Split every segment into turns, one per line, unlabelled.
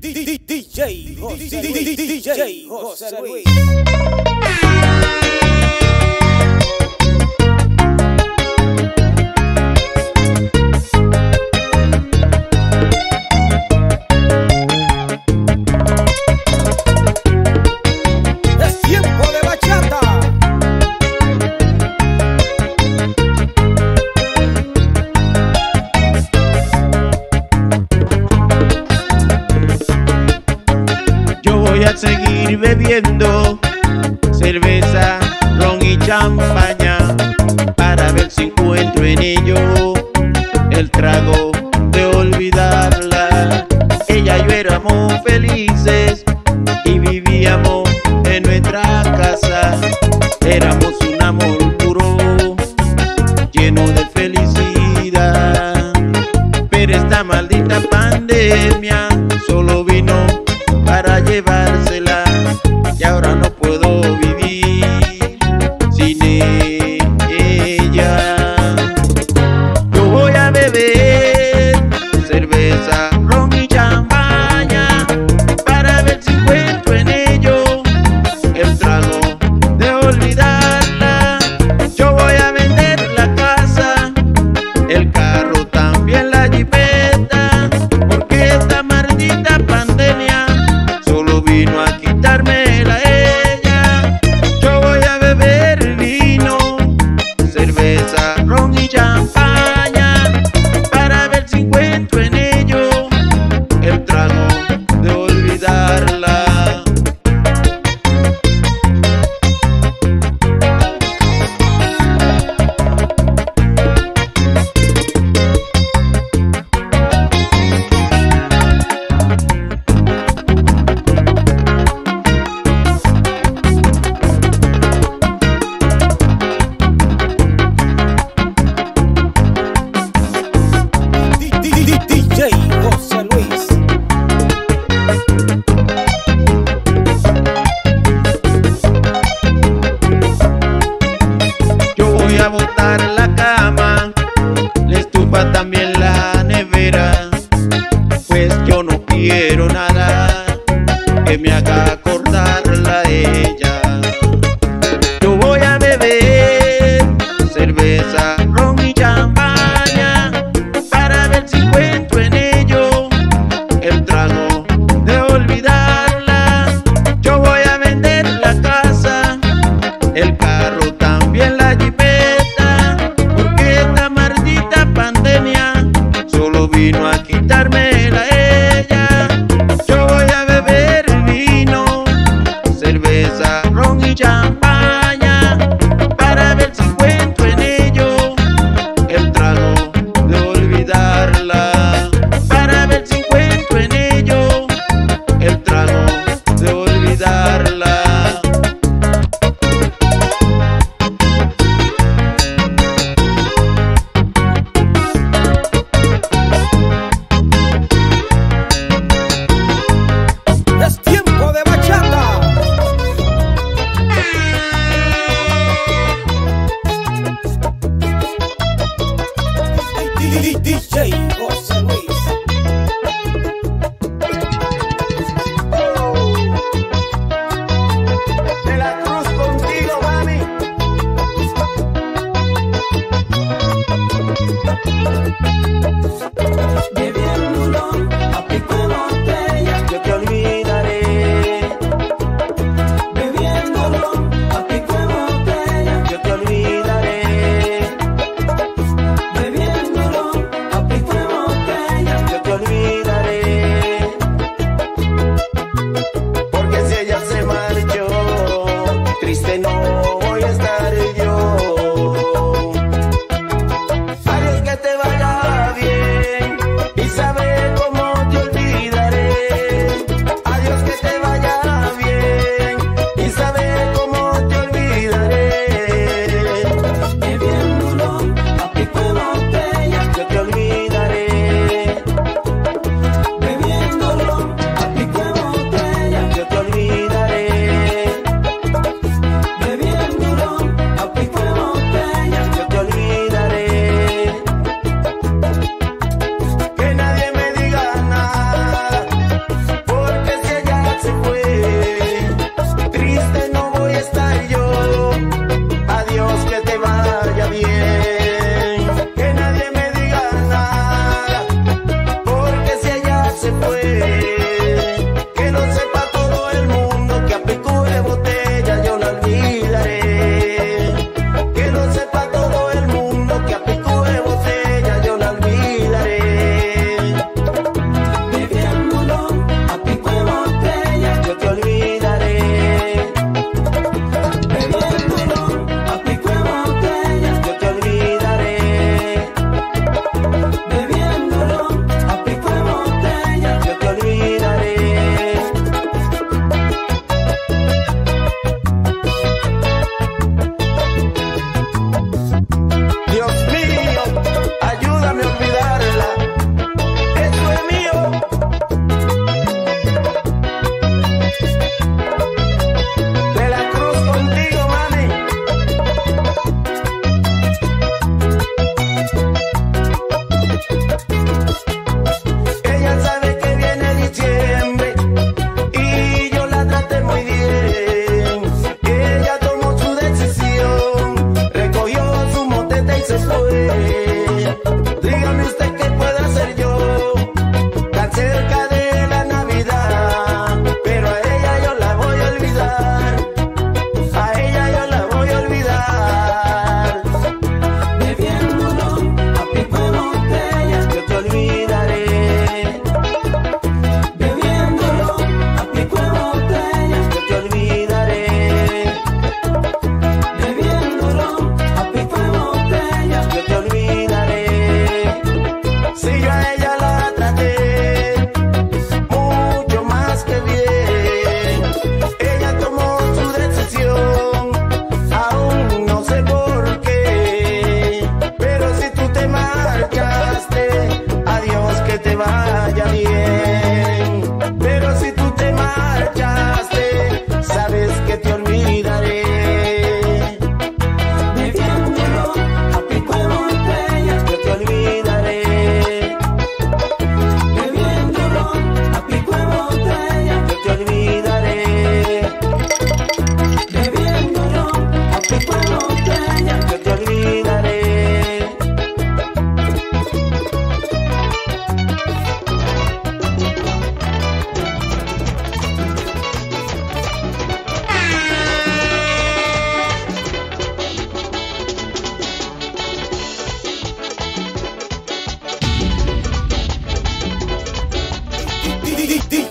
DJ José Luis. Es tiempo de bachata.
Yo voy a seguir bebiendo cerveza, ron y champaña para ver si encuentro en ello el trago de olvidarla. Ella y yo éramos felices y vivíamos en nuestra casa. Éramos un amor puro, lleno de felicidad. Pero esta maldita pandemia solo vino para llevársela, y ahora no puedo vivir sin ella. Yo voy a beber cerveza, ron y champaña para ver si encuentro en ello el trago de olvidarla. Yo voy a vender la casa, el carro, también la jipeta, porque esta maldita pandemia solo vino a quitármela ella. Yo voy a beber vino, cerveza, ron y champaña para ver si encuentro en ello el trago de olvidarla.
DJ José Luis.
Yo voy a botar la cama, la estufa, también la nevera, pues yo no quiero nada que me haga acordarla a ella. Yo voy a beber cerveza, ron y champaña para ver si encuentro en ello el trago de olvidarla. Yo voy a vender la casa, el carro, también la jipeta, porque esta maldita pandemia solo vino a quitármela a ella. Yo voy a beber vino, cerveza, ron y champaña para ver si encuentro en ello el trago de olvidarla, para ver si encuentro en ello el trago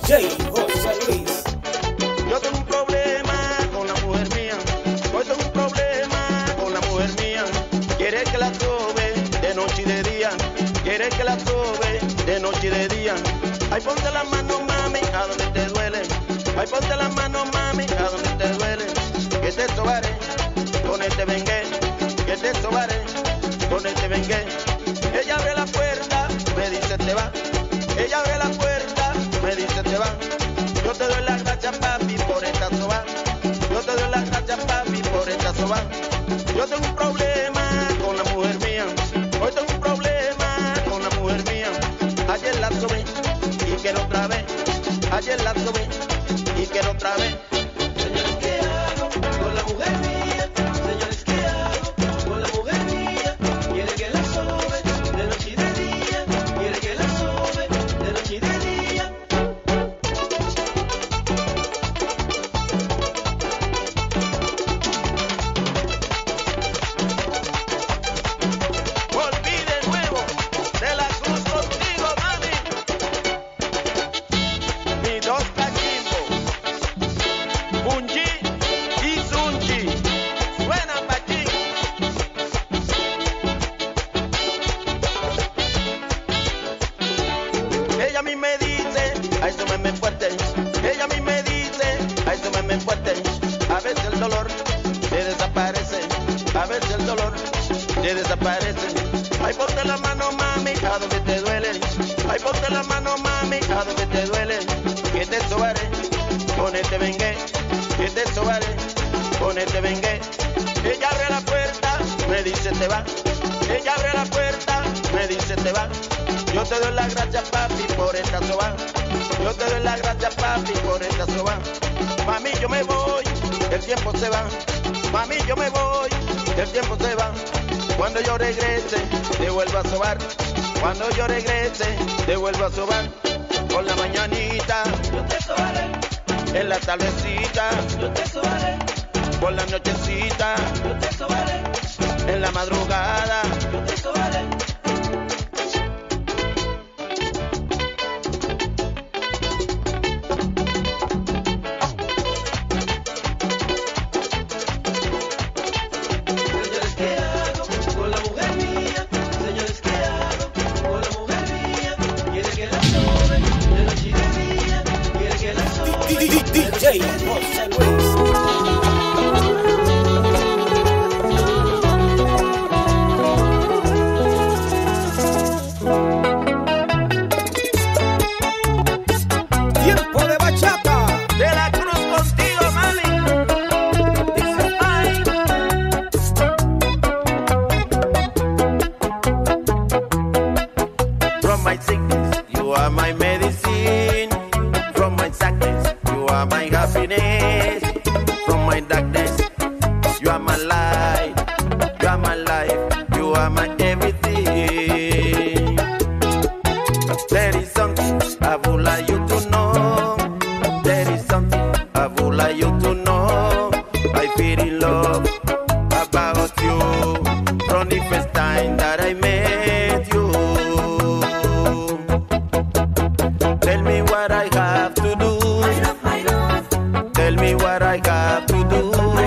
DJ José Luis.
Yo tengo un problema con la mujer mía. Hoy tengo un problema con la mujer mía. Quiere que la sobe de noche y de día. Quiere que la sobe de noche y de día. Ay, ponte la mano, mami, a donde te duele. Ay, ponte la mano, mami, a donde te duele. Que te sobaré, con este vengué. Que te sobaré, con este vengué. Ella abre la puerta, me dice te va. Ella abre la puerta, me dice te va. Yo te doy las gracias, papi, por esta soba. Yo te doy las gracias, papi, por esta soba. Yo tengo un problema con la mujer mía. Hoy tengo un problema con la mujer mía. Ayer la sobé y quiero otra vez. Ayer la sobé y quiero otra vez.
Señores, ¿qué hago con la mujer mía? Señores, ¿qué hago con la mujer mía? Quiere que la sobe de noche y de día. Quiere que la sobe de noche y de día.
Volví de nuevo de la cruz contigo, mami. Mis dos cachimbos, Bunji y Sunji, suenan pachín. Ella a mí me dice, a eso me fuerte. Ella a mí me dice, a eso me fuerte. A veces el dolor te desaparece. A veces el dolor te desaparece. Ay, ponte la mano, mami, a donde te duele. Ay, ponte la mano, mami, a donde te duele. Que te sobaré, con este vengué. Que te sobaré, con este vengué. Ella abre la puerta, me dice te va. Ella abre la puerta, me dice te va. Yo te doy las gracias, papi, por esta soba. Yo te doy las gracias, papi, por esta soba. Mami, yo me voy, el tiempo se va. Mami, yo me voy, el tiempo se va. Cuando yo regrese, te vuelvo a sobar. Cuando yo regrese, te vuelvo a sobar. Por la mañanita,
Yo te sobaré,
en la tardecita,
yo te sobaré,
por la nochecita,
yo te sobaré,
en la madrugada.
yo te sobaré. Señores, ¿qué hago con la mujer mía? Señores, ¿qué hago con la mujer mía? Quiere que la sobe de noche y de día. Quiere que la sobe de noche y de
DJ
día.
José Luis. Tiempo de bachata.
De la cruz contigo, mami. Dice, ay. From my sickness, you are my medicine. From my sadness, you are my happiness. From my darkness, you are my light. You are my life, you are my everything. There is something I would like you to know. There is something I would like you to know. I feel in love about you from the first time that I met you. Tell me what I have to do.
My love,
Tell me what I have to do.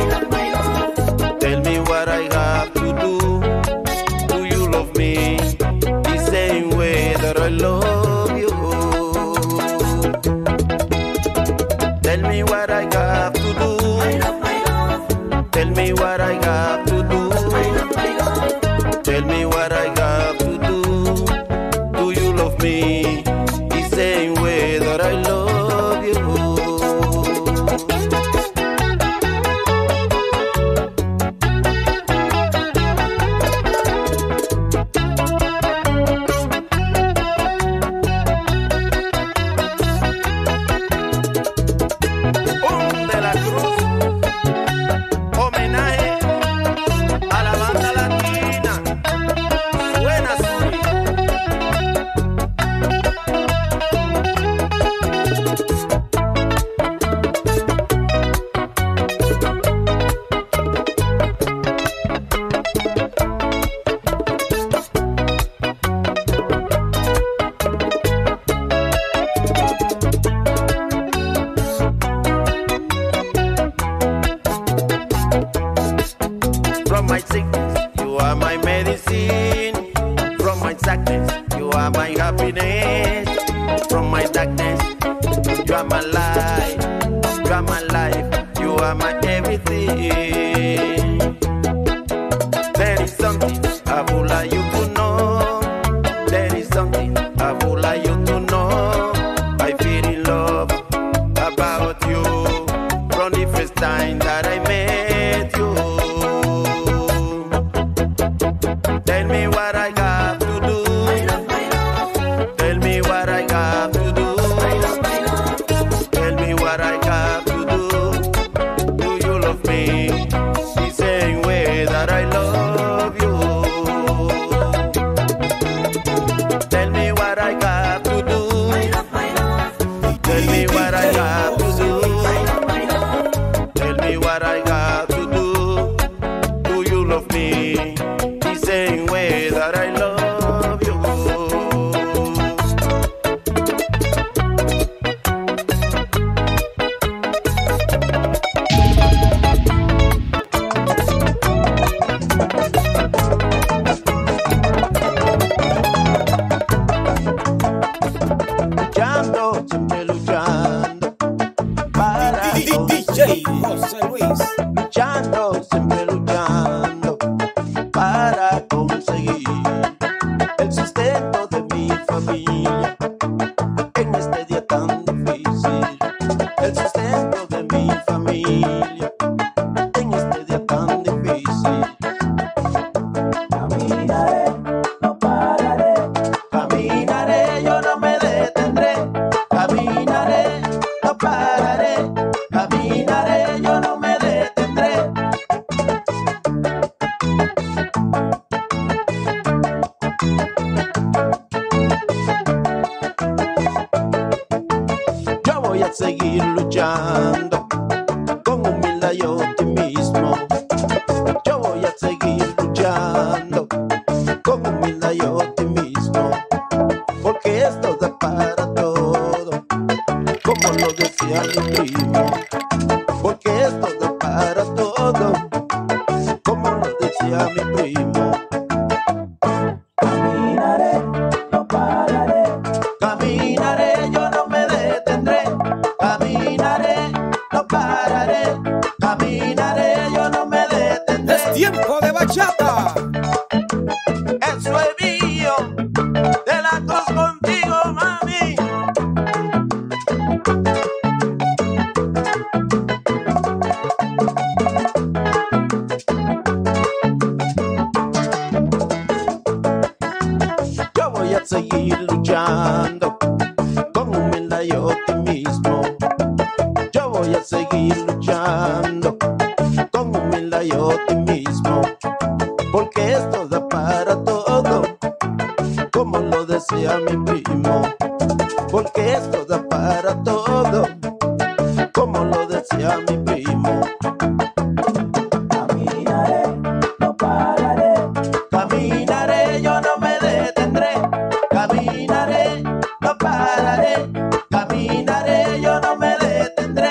You are my life, you are my life, you are my everything. There is something I would like you to know. There is something I would like you to know. I feel in love about you from the first time that I met you. Tell me what I got to do. Tell me what I got to do. Tell me what I got to do. Do you love me the same way that I love you? Tell me what I got to do. Tell me what I got to do. Tell me what I got to do. Do you love me the same way that I love you? Luchando, siempre luchando para
DJ José Luis.
luchando, siempre luchando para conseguir el sustento de mi familia en este día tan difícil. El sustento de mi familia en este día tan difícil. Caminaré, no pararé. Caminaré, yo no me detendré. Caminaré, no pararé. Caminaré, yo no me detendré. Yo voy a seguir luchando con humildad y optimismo. Yo voy a seguir luchando con humildad y optimismo, porque esto da para todo, como lo decía mi primo. Porque esto da para todo, como lo decía mi primo. Caminaré, no pararé. Caminaré, yo no me detendré. Caminaré, no pararé. Caminaré, yo no me detendré.
Es tiempo de bachata.
Eso es mío, de la cruz contigo, mami. Yo voy a seguir luchando con humildad y optimismo. Yo voy a seguir luchando con humildad y optimismo, porque esto da para todo, como lo decía mi primo. Porque esto da para todo, como lo decía mi primo. Caminaré, no pararé. Caminaré, yo no me detendré. Caminaré, no pararé. Caminaré, yo no me detendré.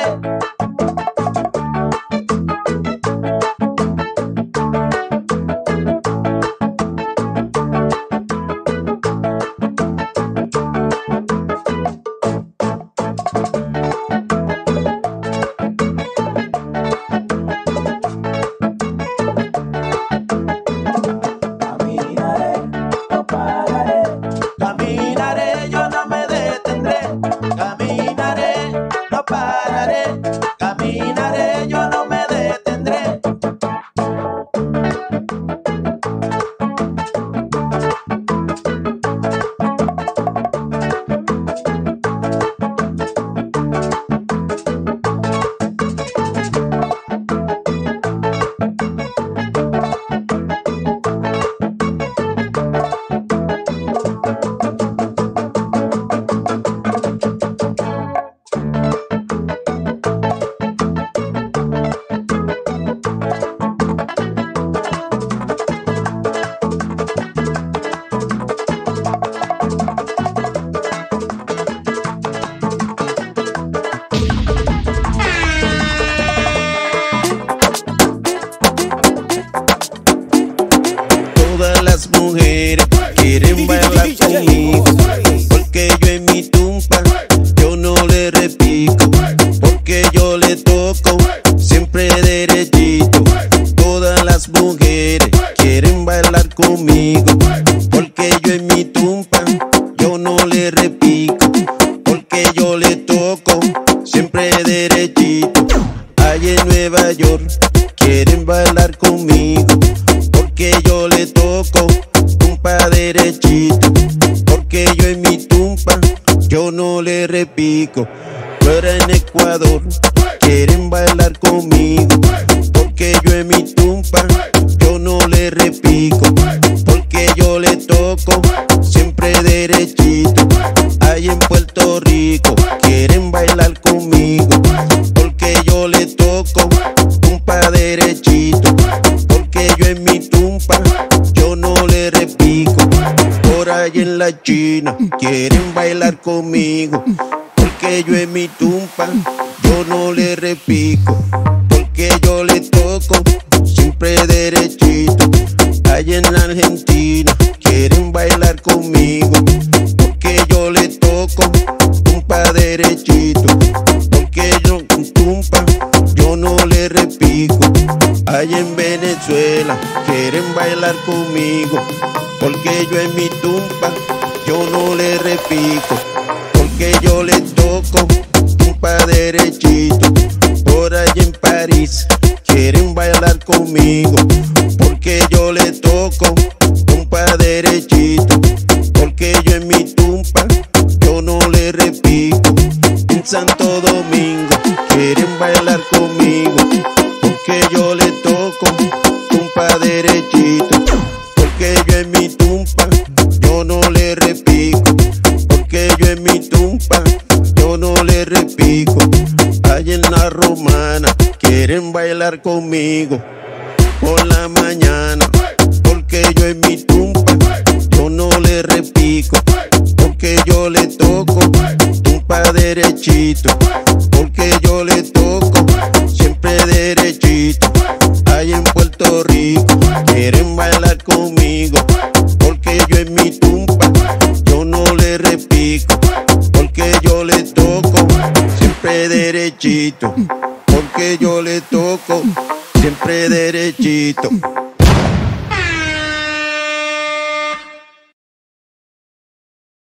siempre derechito. Allá en Nueva York quieren bailar conmigo, porque yo le toco tumpa derechito, porque yo en mi tumpa yo no le repico. Pero en Ecuador quieren bailar conmigo, porque yo en mi tumpa yo no le repico, porque yo le toco siempre derechito. Allá en Puerto Rico quieren bailar conmigo, porque yo le toco tumpa derechito, porque yo en mi tumpa yo no le repico. Por ahí en la China quieren bailar conmigo, porque yo en mi tumpa yo no le repico, porque yo le toco siempre derechito. Allá en Argentina quieren bailar conmigo, porque yo le toco tumpa derechito, porque yo en tumpa yo no le repico. Allá en Venezuela quieren bailar conmigo, porque yo en mi tumpa yo no le repico, porque yo le toco tumpa derechito. Por allá en París quieren bailar conmigo, porque yo le toco tumpa derechito, porque yo en mi tumpa yo no le repico. En Santo Domingo quieren bailar conmigo, porque yo le toco tumpa derechito, porque yo en mi tumpa yo no le repico, porque yo en mi tumpa yo no le repico. Allá en la Romana quieren bailar conmigo por la mañana, porque yo en mi tumpa yo no le repico, porque yo le toco tumpa derechito, porque yo le toco siempre derechito. Allá en Puerto Rico quieren bailar conmigo, porque yo en mi tumpa yo no le repico, porque yo le toco siempre derechito, porque yo le toco siempre derechito.